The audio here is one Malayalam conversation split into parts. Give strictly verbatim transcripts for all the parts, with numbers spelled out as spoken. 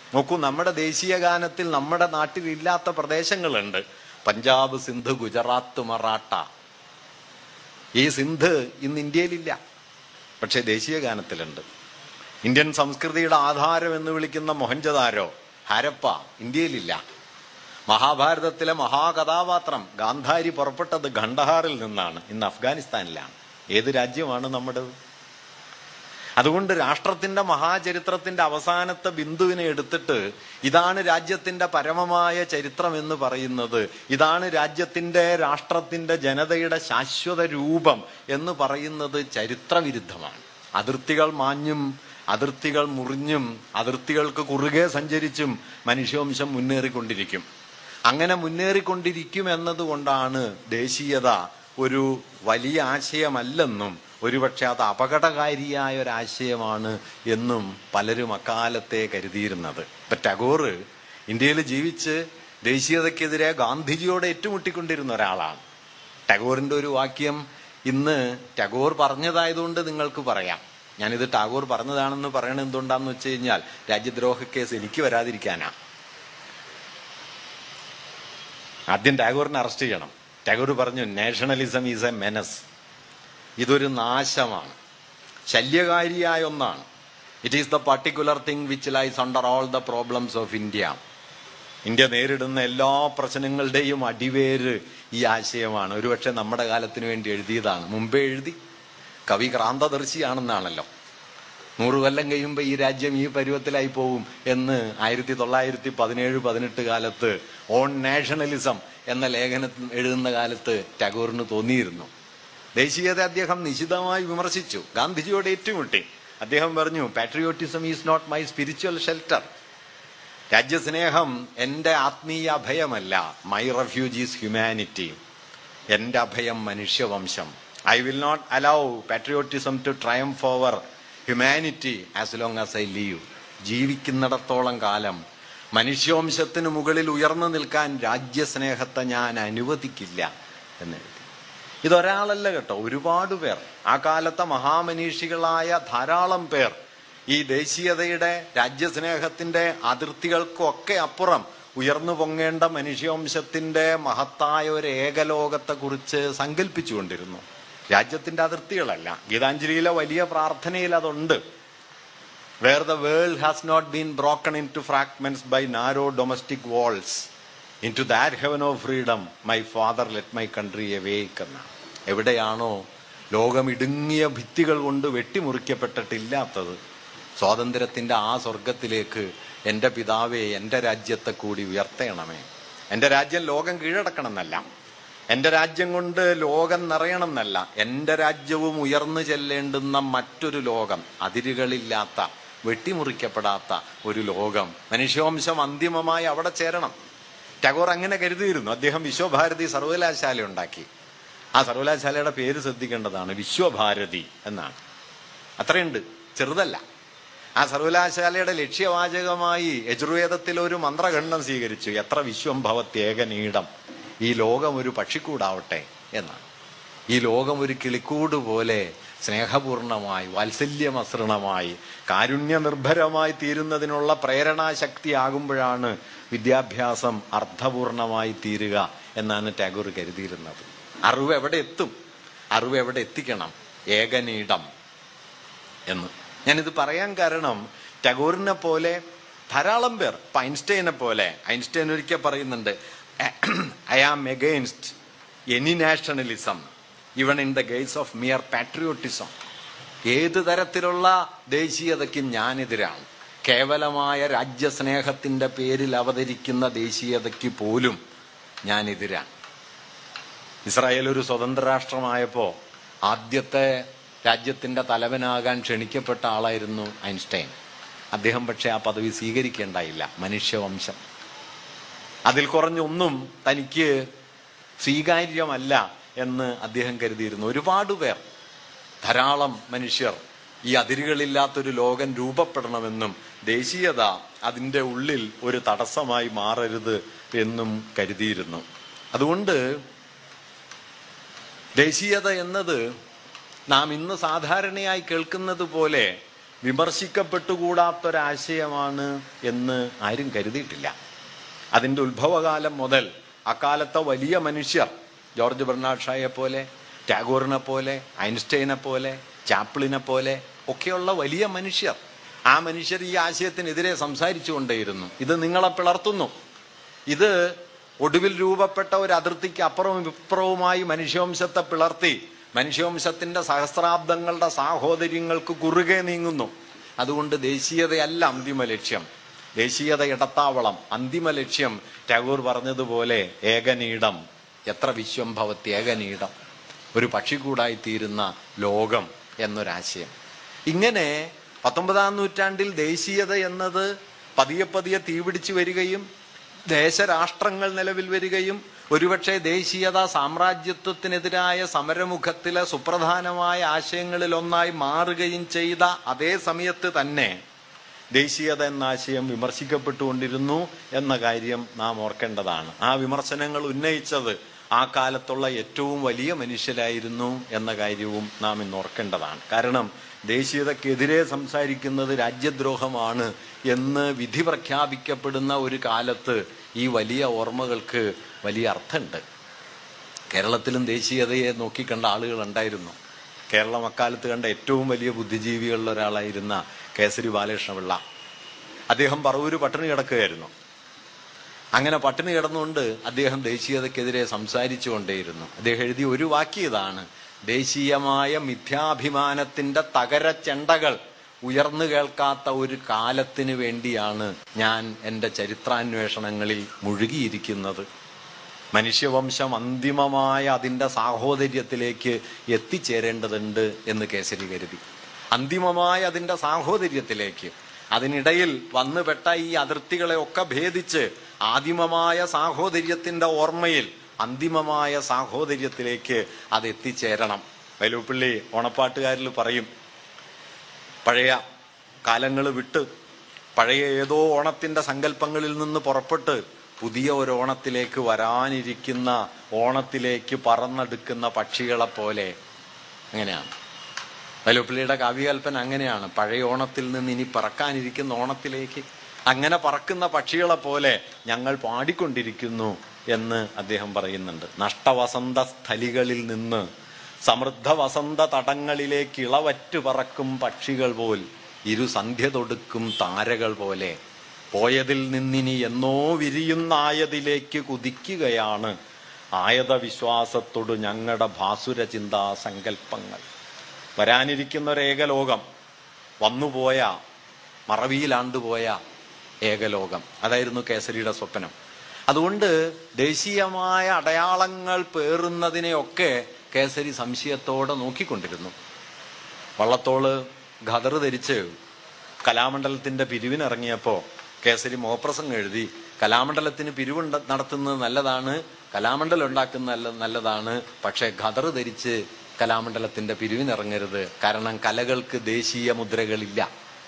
നോക്കൂ, നമ്മുടെ ദേശീയ ഗാനത്തിൽ നമ്മുടെ നാട്ടിലില്ലാത്ത പ്രദേശങ്ങളുണ്ട്. പഞ്ചാബ്, സിന്ധ്, ഗുജറാത്ത്, മറാഠ. ഈ സിന്ധ് ഇന്ന് ഇന്ത്യയിലില്ല, പക്ഷെ ദേശീയ ഗാനത്തിലുണ്ട്. ഇന്ത്യൻ സംസ്കൃതിയുടെ ആധാരം എന്ന് വിളിക്കുന്ന മൊഹൻജദാരോ, ഹരപ്പ ഇന്ത്യയിലില്ല. മഹാഭാരതത്തിലെ മഹാകഥാപാത്രം ഗാന്ധാരി പുറപ്പെട്ടത് ഖണ്ഡഹാറിൽ നിന്നാണ്, ഇന്ന് അഫ്ഗാനിസ്ഥാനിലാണ്. ഏത് രാജ്യമാണ് നമ്മുടേത്? അതുകൊണ്ട് രാഷ്ട്രത്തിന്റെ മഹാചരിത്രത്തിന്റെ അവസാനത്തെ ബിന്ദുവിനെ എടുത്തിട്ട് ഇതാണ് രാജ്യത്തിന്റെ പരമമായ ചരിത്രം എന്ന് പറയുന്നത്, ഇതാണ് രാജ്യത്തിന്റെ രാഷ്ട്രത്തിന്റെ ജനതയുടെ ശാശ്വത രൂപം എന്ന് പറയുന്നത് ചരിത്രവിരുദ്ധമാണ്. അതിർത്തികൾ മാഞ്ഞും അതിർത്തികൾ മുറിഞ്ഞും അതിർത്തികൾക്ക് കുറുകെ സഞ്ചരിച്ചും മനുഷ്യവംശം മുന്നേറിക്കൊണ്ടിരിക്കും. അങ്ങനെ മുന്നേറിക്കൊണ്ടിരിക്കും എന്നതുകൊണ്ടാണ് ദേശീയത ഒരു വലിയ ആശയമല്ലെന്നും ഒരുപക്ഷെ അത് അപകടകാരിയായ ഒരാശയമാണ് എന്നും പലരും അക്കാലത്തെ കരുതിയിരുന്നത്. ഇപ്പൊ ടാഗോർ ഇന്ത്യയിൽ ജീവിച്ച് ദേശീയതയ്ക്കെതിരെ ഗാന്ധിജിയോട് ഏറ്റുമുട്ടിക്കൊണ്ടിരുന്ന ഒരാളാണ്. ടാഗോറിന്റെ ഒരു വാക്യം ഇന്ന് ടാഗോർ പറഞ്ഞതായതുകൊണ്ട് നിങ്ങൾക്ക് പറയാം. ഞാനിത് ടാഗോർ പറഞ്ഞതാണെന്ന് പറയണത് എന്തുകൊണ്ടാന്ന് വെച്ച് കഴിഞ്ഞാൽ രാജ്യദ്രോഹ കേസ് എനിക്ക് വരാതിരിക്കാനാ. ആദ്യം ടാഗോറിനെ അറസ്റ്റ് ചെയ്യണം. ടാഗോർ പറഞ്ഞു, നാഷണലിസം ഈസ് എ മെനസ്. ഇതൊരു നാശമാണ്, ശല്യകാരിയായ ഒന്നാണ്. It is the particular thing which lies under all the problems of India. India നേരിടുന്ന എല്ലാ പ്രശ്നങ്ങളുടെയും അടിവേര് ഈ ആശയമാണ്. ഒരുപക്ഷെ നമ്മുടെ കാലത്തിന് വേണ്ടി എഴുതിയതാണ്, മുമ്പേ എഴുതി. കവി ക്രാന്തദർശിയാണെന്നാണല്ലോ. നൂറ് കൊല്ലം കഴിയുമ്പോൾ ഈ രാജ്യം ഈ പരുവത്തിലായി പോവും എന്ന് ആയിരത്തി തൊള്ളായിരത്തി പതിനേഴ് പതിനെട്ട് കാലത്ത് ഓൺ നാഷണലിസം എന്ന ലേഖനം എഴുതുന്ന കാലത്ത് ടാഗോറിന് തോന്നിയിരുന്നു. ദേശീയത അദ്ദേഹം നിശിതമായി വിമർശിച്ചു, ഗാന്ധിജിയോട് ഏറ്റുമുട്ടി. അദ്ദേഹം പറഞ്ഞു, patriotism is not my spiritual shelter. രാജ്യസ്നേഹം എൻ്റെ ആത്മീയ അഭയമല്ല. My refuge is humanity. എൻ്റെ അഭയം മനുഷ്യവംശം. I will not allow patriotism to triumph over humanity as long as I live. ജീവിക്കുന്നിടത്തോളം കാലം മനുഷ്യവംശത്തിന് മുകളിൽ ഉയർന്നു നിൽക്കാൻ രാജ്യസ്നേഹത്തെ ഞാൻ അനുവദിക്കില്ല എന്നെഴുതി. ഇതൊരാളല്ല കേട്ടോ, ഒരുപാട് പേർ, ആ കാലത്തെ മഹാമനീഷികളായ ധാരാളം പേർ ഈ ദേശീയതയുടെ രാജ്യസ്നേഹത്തിന്റെ അതിർത്തികൾക്കൊക്കെ അപ്പുറം ഉയർന്നു പൊങ്ങേണ്ട മനുഷ്യവംശത്തിന്റെ മഹത്തായ ഒരു ഏകലോകത്തെ കുറിച്ച് സങ്കല്പിച്ചുകൊണ്ടിരുന്നു. രാജ്യത്തിന്റെ അതിർത്തികളല്ല. ഗീതാഞ്ജലിയിലെ വലിയ പ്രാർത്ഥനയിൽ അതുണ്ട്. Where the world has not been broken into fragments by narrow domestic walls, into that heaven of freedom my father let my country awake എന്ന. എവിടെയാണോ ലോകം ഇടുങ്ങിയ ഭിത്തികൾ കൊണ്ട് വെട്ടിമുറിക്കപ്പെട്ടിട്ടില്ലാത്തത്, സ്വാതന്ത്ര്യത്തിന്റെ ആ സ്വർഗത്തിലേക്ക് എൻ്റെ പിതാവേ എൻ്റെ രാജ്യത്തെ കൂടി ഉയർത്തണമേ. എൻ്റെ രാജ്യം ലോകം കീഴടക്കണം എന്നല്ല, എൻ്റെ രാജ്യം കൊണ്ട് ലോകം നിറയണം എന്നല്ല, എൻ്റെ രാജ്യവും ഉയർന്നു ചെല്ലേണ്ടുന്ന മറ്റൊരു ലോകം, അതിരുകളില്ലാത്ത വെട്ടിമുറിക്കപ്പെടാത്ത ഒരു ലോകം, മനുഷ്യവംശം അന്തിമമായി അവിടെ ചേരണം. ടാഗോർ അങ്ങനെ കരുതിയിരുന്നു. അദ്ദേഹം വിശ്വഭാരതി സർവകലാശാല ഉണ്ടാക്കി. ആ സർവകലാശാലയുടെ പേര് ശ്രദ്ധിക്കേണ്ടതാണ്, വിശ്വഭാരതി എന്നാണ്. അത്രയുണ്ട്, ചെറുതല്ല. ആ സർവകലാശാലയുടെ ലക്ഷ്യവാചകമായി യജുർവേദത്തിൽ ഒരു മന്ത്രഖണ്ഡം സ്വീകരിച്ചു, എത്ര വിശ്വം ഭവത്യേകനീടം, ഈ ലോകം ഒരു പക്ഷിക്കൂടാവട്ടെ എന്നാണ്. ഈ ലോകം ഒരു കിളിക്കൂട് പോലെ സ്നേഹപൂർണമായി വാത്സല്യമസൃണമായി കാരുണ്യനിർഭരമായി തീരുന്നതിനുള്ള പ്രേരണാശക്തി ആകുമ്പോഴാണ് വിദ്യാഭ്യാസം അർത്ഥപൂർണമായി തീരുക എന്നാണ് ടാഗോർ കരുതിയിരുന്നത്. അറിവ് എവിടെ എത്തും, അറിവ് എവിടെ എത്തിക്കണം, ഏകനീടം എന്ന്. ഞാനിത് പറയാൻ കാരണം ടാഗോറിനെ പോലെ ധാരാളം പേർ, ഇപ്പൊ ഐൻസ്റ്റൈനെ പോലെ, ഐൻസ്റ്റൈൻ ഒരിക്കൽ പറയുന്നുണ്ട്, I am against any nationalism even in the guise of mere patriotism. ഏത് തരത്തിലുള്ള ദേശീയതയ്ക്കും ഞാനെതിരാണ്. കേവലമായ രാജ്യസ്നേഹത്തിന്റെ പേരിൽ അവതരിക്കുന്ന ദേശീയതയ്ക്ക് പോലും ഞാനെതിരാണ്. ഇസ്രായേൽ ഒരു സ്വതന്ത്ര രാഷ്ട്രമായപ്പോ ആദ്യത്തെ രാജ്യത്തിന്റെ തലവനാകാൻ ക്ഷണിക്കപ്പെട്ട ആളായിരുന്നു ഐൻസ്റ്റൈൻ. അദ്ദേഹം പക്ഷെ ആ പദവി സ്വീകരിക്കേണ്ടായില്ല. മനുഷ്യവംശം അതിൽ കുറഞ്ഞൊന്നും തനിക്ക് സ്വീകാര്യമല്ല എന്ന് അദ്ദേഹം കരുതിയിരുന്നു. ഒരുപാട് പേർ, ധാരാളം മനുഷ്യർ ഈ അതിരുകളില്ലാത്തൊരു ലോകം രൂപപ്പെടണമെന്നും ദേശീയത അതിൻ്റെ ഉള്ളിൽ ഒരു തടസ്സമായി മാറരുത് എന്നും കരുതിയിരുന്നു. അതുകൊണ്ട് ദേശീയത എന്നത് നാം ഇന്ന് സാധാരണയായി കേൾക്കുന്നത് പോലെ വിമർശിക്കപ്പെട്ടുകൂടാത്തൊരാശയമാണ് എന്ന് ആരും കരുതിയിട്ടില്ല. അതിൻ്റെ ഉത്ഭവകാലം മുതൽ അക്കാലത്തെ വലിയ മനുഷ്യർ, ജോർജ് ബെർണാഡ് ഷായെ പോലെ, ടാഗോറിനെ പോലെ, ഐൻസ്റ്റൈനെ പോലെ, ചാപ്ലിനെ പോലെ ഒക്കെയുള്ള വലിയ മനുഷ്യർ, ആ മനുഷ്യർ ഈ ആശയത്തിനെതിരെ സംസാരിച്ചു കൊണ്ടേയിരുന്നു. ഇത് നിങ്ങളെ പിളർത്തുന്നു, ഇത് ഒടുവിൽ രൂപപ്പെട്ട ഒരു അതിർത്തിക്ക് അപ്പുറവും ഇപ്പുറവുമായി മനുഷ്യവംശത്തെ പിളർത്തി മനുഷ്യവംശത്തിന്റെ സഹസ്രാബ്ദങ്ങളുടെ സാഹോദര്യങ്ങൾക്ക് കുറുകെ നീങ്ങുന്നു. അതുകൊണ്ട് ദേശീയതയല്ല അന്തിമ ലക്ഷ്യം, ദേശീയത ഇടത്താവളം, അന്തിമ ലക്ഷ്യം ടാഗോർ പറഞ്ഞതുപോലെ ഏകനീടം, എത്ര വിശ്വംഭവത്തി ഏകനീടം, ഒരു പക്ഷിക്കൂടായിത്തീരുന്ന ലോകം എന്നൊരാശയം. ഇങ്ങനെ പത്തൊമ്പതാം നൂറ്റാണ്ടിൽ ദേശീയത എന്നത് പതിയെ പതിയെ തീപിടിച്ചു വരികയും ദേശരാഷ്ട്രങ്ങൾ നിലവിൽ വരികയും ഒരുപക്ഷെ ദേശീയത സാമ്രാജ്യത്വത്തിനെതിരായ സമരമുഖത്തിലെ സുപ്രധാനമായ ആശയങ്ങളിലൊന്നായി മാറുകയും ചെയ്ത അതേ സമയത്ത് തന്നെ ദേശീയത എന്ന ആശയം വിമർശിക്കപ്പെട്ടുകൊണ്ടിരുന്നു എന്ന കാര്യം നാം ഓർക്കേണ്ടതാണ്. ആ വിമർശനങ്ങൾ ഉന്നയിച്ചത് ആ കാലത്തുള്ള ഏറ്റവും വലിയ മനുഷ്യരായിരുന്നു എന്ന കാര്യവും നാം ഇന്ന് ഓർക്കേണ്ടതാണ്. കാരണം ദേശീയതക്കെതിരെ സംസാരിക്കുന്നത് രാജ്യദ്രോഹമാണ് എന്ന് വിധി പ്രഖ്യാപിക്കപ്പെടുന്ന ഒരു കാലത്ത് ഈ വലിയ ഓർമ്മകൾക്ക് വലിയ അർത്ഥമുണ്ട്. കേരളത്തിലും ദേശീയതയെ നോക്കിക്കണ്ട ആളുകൾ ഉണ്ടായിരുന്നു. കേരളം അക്കാലത്ത് കണ്ട ഏറ്റവും വലിയ ബുദ്ധിജീവികളിൽ ഒരാളായിരുന്ന കേസരി ബാലകൃഷ്ണപിള്ള, അദ്ദേഹം പറവൂര് പട്ടിണി കിടക്കുകയായിരുന്നു. അങ്ങനെ പട്ടിണി കിടന്നുകൊണ്ട് അദ്ദേഹം ദേശീയതക്കെതിരെ സംസാരിച്ചു കൊണ്ടേയിരുന്നു. അദ്ദേഹം എഴുതിയ ഒരു വാക്യം ഇതാണ്: ദേശീയമായ മിഥ്യാഭിമാനത്തിന്റെ തകരച്ചെണ്ടകൾ ഉയർന്നു കേൾക്കാത്ത ഒരു കാലത്തിന് വേണ്ടിയാണ് ഞാൻ എൻ്റെ ചരിത്രാന്വേഷണങ്ങളിൽ മുഴുകിയിരിക്കുന്നത്. മനുഷ്യവംശം അന്തിമമായ അതിൻ്റെ സാഹോദര്യത്തിലേക്ക് എത്തിച്ചേരേണ്ടതുണ്ട് എന്ന് കേസരി കരുതി. അന്തിമമായ അതിൻ്റെ സാഹോദര്യത്തിലേക്ക്, അതിനിടയിൽ വന്നുപെട്ട ഈ അതിർത്തികളെ ഒക്കെ ഭേദിച്ച് ആദിമമായ സാഹോദര്യത്തിന്റെ ഓർമ്മയിൽ അന്തിമമായ സാഹോദര്യത്തിലേക്ക് അത് എത്തിച്ചേരണം. വൈലോപ്പിള്ളി ഓണപ്പാട്ടുകാരിൽ പറയും, പഴയ കാലങ്ങൾ വിട്ട് പഴയ ഏതോ ഓണത്തിന്റെ സങ്കല്പങ്ങളിൽ നിന്ന് പുറപ്പെട്ട് പുതിയ ഒരു ഓണത്തിലേക്ക് വരാനിരിക്കുന്ന ഓണത്തിലേക്ക് പറന്നെടുക്കുന്ന പക്ഷികളെ പോലെ. അങ്ങനെയാണ് വൈലോപ്പിള്ളിയുടെ കാവ്യകൽപ്പന, അങ്ങനെയാണ്. പഴയ ഓണത്തിൽ നിന്ന് ഇനി പറക്കാനിരിക്കുന്ന ഓണത്തിലേക്ക് അങ്ങനെ പറക്കുന്ന പക്ഷികളെ പോലെ ഞങ്ങൾ പാടിക്കൊണ്ടിരിക്കുന്നു എന്ന് അദ്ദേഹം പറയുന്നുണ്ട്. നഷ്ടവസന്ത സ്ഥലികളിൽ നിന്ന് സമൃദ്ധ വസന്ത തടങ്ങളിലേക്ക് ഇളവറ്റു പറക്കും പക്ഷികൾ പോൽ, ഇരു സന്ധ്യ തൊടുക്കും താരകൾ പോലെ, പോയതിൽ നിന്നിനി എന്നോ വിരിയുന്നായതിലേക്ക് കുതിക്കുകയാണ് ആയത വിശ്വാസത്തോട് ഞങ്ങളുടെ ഭാസുര ചിന്താ സങ്കല്പങ്ങൾ. വരാനിരിക്കുന്ന ഒരു ഏകലോകം, വന്നുപോയ മറവിയിലാണ്ടുപോയ ഏകലോകം, അതായിരുന്നു കേസരിയുടെ സ്വപ്നം. അതുകൊണ്ട് ദേശീയമായ അടയാളങ്ങൾ പേറുന്നതിനെയൊക്കെ കേസരി സംശയത്തോടെ നോക്കിക്കൊണ്ടിരുന്നു. വള്ളത്തോള് ഖദർ ധരിച്ച് കലാമണ്ഡലത്തിന്റെ പിരിവിനിറങ്ങിയപ്പോൾ കേസരി മുഖപ്രസംഗം എഴുതി, കലാമണ്ഡലത്തിന് പിരിവ് നടത്തുന്നത് നല്ലതാണ്, കലാമണ്ഡലം ഉണ്ടാക്കുന്നത് നല്ലതാണ്, പക്ഷെ ഖദർ ധരിച്ച് കലാമണ്ഡലത്തിന്റെ പിരിവിനിറങ്ങരുത്, കാരണം കലകൾക്ക് ദേശീയ മുദ്രകളില്ല.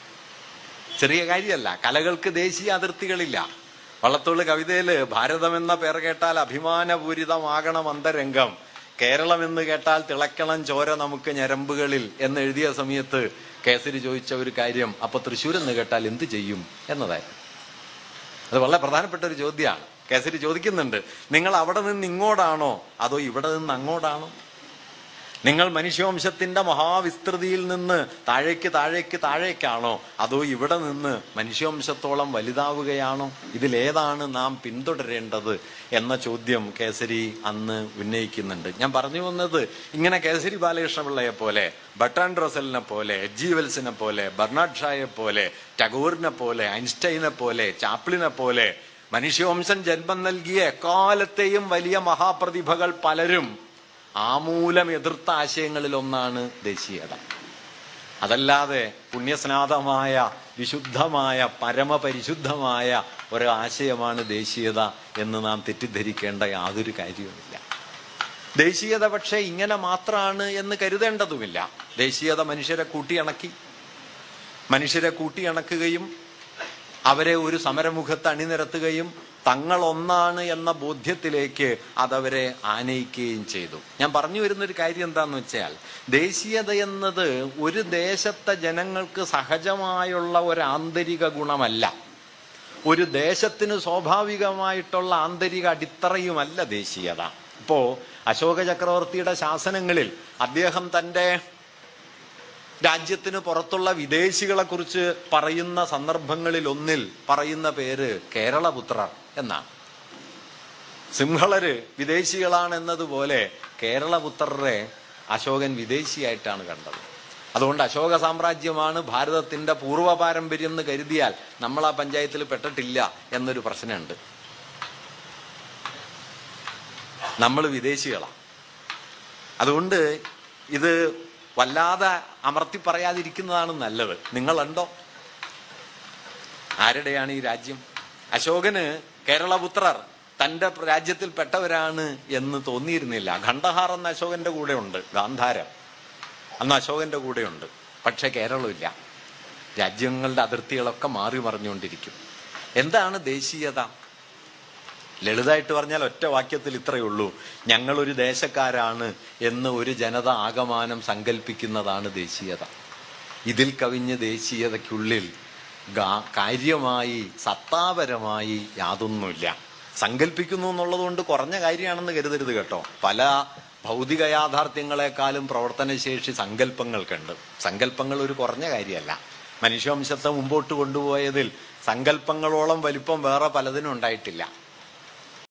ചെറിയ കാര്യമല്ല, കലകൾക്ക് ദേശീയ അതിർത്തികളില്ല. വള്ളത്തോള് കവിതയില് ഭാരതം എന്ന പേർ കേട്ടാൽ അഭിമാനപൂരിതമാകണം അന്തരംഗം, കേരളം എന്ന് കേട്ടാൽ തിളക്കണം ചോര നമുക്ക് ഞരമ്പുകളിൽ എന്ന് എഴുതിയ സമയത്ത് കേസരി ചോദിച്ച ഒരു കാര്യം, അപ്പൊ തൃശ്ശൂർ എന്ന് കേട്ടാൽ എന്ത് ചെയ്യും എന്നതായിരുന്നു. അത് വളരെ പ്രധാനപ്പെട്ട ഒരു ചോദ്യമാണ്. കേസരി ചോദിക്കുന്നുണ്ട്, നിങ്ങൾ അവിടെ നിന്ന് ഇങ്ങോട്ടാണോ അതോ ഇവിടെ നിന്ന് അങ്ങോട്ടാണോ? നിങ്ങൾ മനുഷ്യവംശത്തിന്റെ മഹാവിസ്തൃതിയിൽ നിന്ന് താഴേക്ക് താഴേക്ക് താഴേക്കാണോ അതോ ഇവിടെ നിന്ന് മനുഷ്യവംശത്തോളം വലുതാവുകയാണോ? ഇതിലേതാണ് നാം പിന്തുടരേണ്ടത് എന്ന ചോദ്യം കേസരി അന്ന് ഉന്നയിക്കുന്നുണ്ട്. ഞാൻ പറഞ്ഞു വന്നത്, ഇങ്ങനെ കേസരി ബാലകൃഷ്ണപിള്ളയെ പോലെ, ബർട്രാൻഡ് റസലിനെ പോലെ, എച്ച് ജി വെൽസിനെ പോലെ, ബെർണാഡ് ഷായെ പോലെ, ടാഗോറിനെ പോലെ, ഐൻസ്റ്റൈനെ പോലെ, ചാപ്ലിനെ പോലെ മനുഷ്യവംശം ജന്മം നൽകിയ എക്കാലത്തെയും വലിയ മഹാപ്രതിഭകൾ പലരും ആമൂലം എതിർത്ത ആശയങ്ങളിൽ ഒന്നാണ് ദേശീയത. അതല്ലാതെ പുണ്യസ്നാതമായ വിശുദ്ധമായ പരമപരിശുദ്ധമായ ഒരു ആശയമാണ് ദേശീയത എന്ന് നാം തെറ്റിദ്ധരിക്കേണ്ട യാതൊരു കാര്യവുമില്ല. ദേശീയത പക്ഷേ ഇങ്ങനെ മാത്രമാണ് എന്ന് കരുതേണ്ടതുമില്ല. ദേശീയത മനുഷ്യരെ കൂട്ടിയിണക്കി, മനുഷ്യരെ കൂട്ടിയിണക്കുകയും അവരെ ഒരു സമരമുഖത്ത് അണിനിരത്തുകയും തങ്ങൾ ഒന്നാണ് എന്ന ബോധ്യത്തിലേക്ക് അതവരെ ആനയിക്കുകയും ചെയ്തു. ഞാൻ പറഞ്ഞു വരുന്നൊരു കാര്യം എന്താന്ന് വെച്ചാൽ, ദേശീയത എന്നത് ഒരു ദേശത്തെ ജനങ്ങൾക്ക് സഹജമായുള്ള ഒരു ആന്തരിക ഗുണമല്ല, ഒരു ദേശത്തിന് സ്വാഭാവികമായിട്ടുള്ള ആന്തരിക അടിത്തറയുമല്ല ദേശീയത. ഇപ്പോ അശോക ചക്രവർത്തിയുടെ ശാസനങ്ങളിൽ അദ്ദേഹം തൻ്റെ രാജ്യത്തിന് പുറത്തുള്ള വിദേശികളെ കുറിച്ച് പറയുന്ന സന്ദർഭങ്ങളിൽ ഒന്നിൽ പറയുന്ന പേര് കേരളപുത്രർ എന്നാണ്. സിംഹളര് വിദേശികളാണ് എന്നതുപോലെ കേരളപുത്രരെ അശോകൻ വിദേശിയായിട്ടാണ് കണ്ടത്. അതുകൊണ്ട് അശോക സാമ്രാജ്യമാണ് ഭാരതത്തിന്റെ പൂർവ്വ പാരമ്പര്യം എന്ന് കരുതിയാൽ നമ്മൾ ആ പഞ്ചായത്തിൽ പെട്ടിട്ടില്ല എന്നൊരു പ്രശ്നമുണ്ട്. നമ്മൾ വിദേശികളാണ്. അതുകൊണ്ട് ഇത് വല്ലാതെ അമർത്തി പറയാതിരിക്കുന്നതാണ് നല്ലത്. നിങ്ങളുണ്ടോ? ആരുടെയാണ് ഈ രാജ്യം? അശോകന് കേരളപുത്രർ തൻ്റെ രാജ്യത്തിൽ പെട്ടവരാണ് എന്ന് തോന്നിയിരുന്നില്ല. ഖണ്ഡഹാർ എന്ന അശോകന്റെ കൂടെ ഉണ്ട്, ഗാന്ധാരം അന്ന് അശോകന്റെ കൂടെയുണ്ട്. പക്ഷെ കേരളമില്ല. രാജ്യങ്ങളുടെ അതിർത്തികളൊക്കെ മാറി മറിഞ്ഞുകൊണ്ടിരിക്കും. എന്താണ് ദേശീയത? ലളിതമായിട്ട് പറഞ്ഞാൽ ഒറ്റ വാക്യത്തിൽ ഇത്രയേ ഉള്ളൂ: ഞങ്ങളൊരു ദേശക്കാരാണ് എന്ന് ഒരു ജനത ആകമാനം സങ്കല്പിക്കുന്നതാണ് ദേശീയത. ഇതിൽ കവിഞ്ഞ് ദേശീയതയ്ക്കുള്ളിൽ കാര്യമായി സത്താപരമായി യാതൊന്നുമില്ല. സങ്കല്പിക്കുന്നു എന്നുള്ളത് കൊണ്ട് കുറഞ്ഞ കാര്യമാണെന്ന് കരുതരുത് കേട്ടോ. പല ഭൗതിക യാഥാർത്ഥ്യങ്ങളെക്കാളും പ്രവർത്തനശേഷി സങ്കല്പങ്ങൾക്കുണ്ട്. സങ്കല്പങ്ങൾ ഒരു കുറഞ്ഞ കാര്യമല്ല. മനുഷ്യവംശത്തെ മുമ്പോട്ട് കൊണ്ടുപോയതിൽ സങ്കല്പങ്ങളോളം വലിപ്പം വേറെ പലതിനും ഉണ്ടായിട്ടില്ല.